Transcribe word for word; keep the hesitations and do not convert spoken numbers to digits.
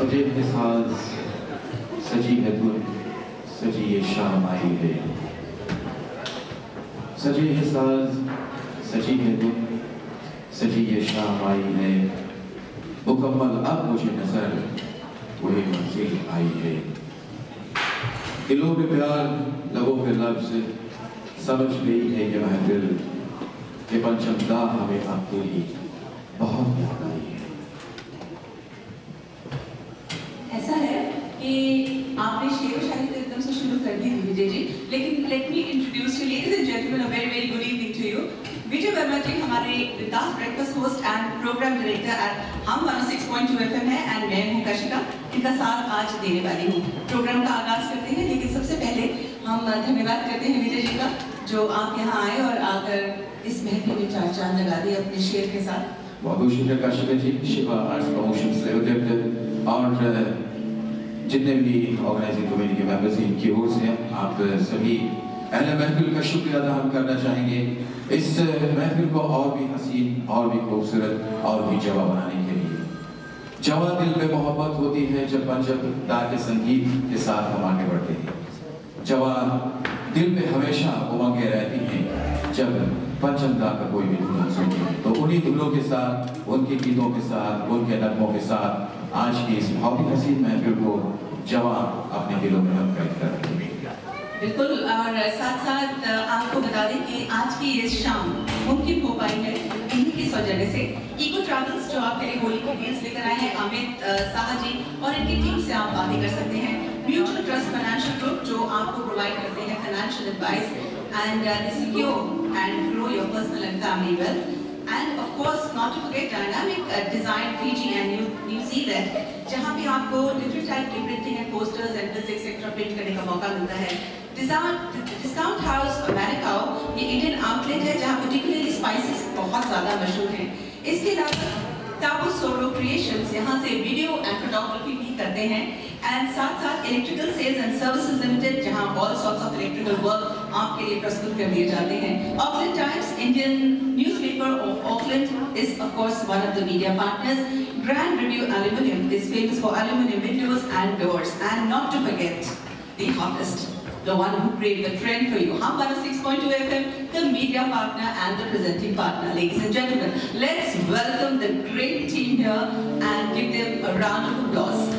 सजे है साज सजी है धुन सजी ये शाम आई है। सजे है साज सजी है धुन सजी ये शाम आई है। मुकम्मल अब मुझे नजर वही मंजिल आई है। दिलों पे प्यार लबों पे लफ्ज समझ गई है ये महफिल ये पंचमदा हमें आपके लिए बहुत याद आई है। ऐसा है कि आपने शेर शायरी तो एकदम से शुरू कर दी थी विजय जी, लेकिन let me introduce you ladies and gentleman, a very very good evening to you. Vijay Verma ji हमारे बिंदास breakfast host and programme director at Humm one o six point two F M है एंड मैं हूँ कशिका, इनका साथ आज देने वाली हूँ। प्रोग्राम का आगाज करते हैं, लेकिन सबसे पहले हम धन्यवाद करते हैं विजय जी का जो आप यहाँ आए और आकर इस महफिल में चार चांद लगा दिए अपने शेर के साथ। बहुत बहुत शुक्रिया काशिका जी, शिवा आर्ट्स प्रमोशन से और जितने भी ऑर्गेनाइजिंग कमेटी के मेंबर्स हैं इनकी ओर से आप सभी अहले महफिल का शुक्रिया अदा हम करना चाहेंगे इस महफिल को और भी हसीन और भी खूबसूरत और भी जवा बनाने के लिए। जवा दिल में मोहब्बत होती है जब पंचमदा के संगीत के साथ हम आगे बढ़ते हैं। जवा दिल में हमेशा उमंगें रहती हैं जब पंचमदा का कोई भी धुन सुनते हैं। तो उन्हीं धुनों के साथ उनके गीतों के साथ उनके नगमों के साथ आज की इस बहुत ही हसीन महफिल को जवा अपने दिलों में हम कैद कर रहे हैं। बिल्कुल, और साथ साथ आपको बता दें कि आज की ये शाम मुमकिन हो पाई है इन्हीं की सौजन्य से। इको ट्रैवल्स जो आपके लिए होली की डील्स लेकर आए हैं, अमित साहा जी और इनकी टीम से आप बातें कर सकते हैं। म्यूचुअल ट्रस्ट फाइनेंशियल ग्रुप जो आपको प्रोवाइड करते हैं financial advice and they secure and grow your personal and family wealth. And of course, not to forget dynamic uh, design Fiji and New, New Zealand, जहाँ पे आपको different type की printing and posters and bills etc print करने का मौका मिलता है। Discount House America ये Indian outlet है जहाँ particularly spices बहुत ज़्यादा मशहूर हैं। इसके अलावा ताबू सोलो क्रिएशंस यहाँ से वीडियो एंड फोटोग्राफी भी करते हैं एंड साथ साथ electrical sales and services limited जहाँ all sorts of electrical work आपके लिए प्रस्तुत कर दिए जाते हैं। Auckland Times Indian newspaper of Auckland is of course one of the media partners. Grand Review aluminium is famous for aluminium windows and doors and not to forget the hottest, the one who created the trend for you. Hum one oh six point two F M, the media partner and the presenting partner. Ladies and gentlemen, let's welcome the great team here and give them a round of applause.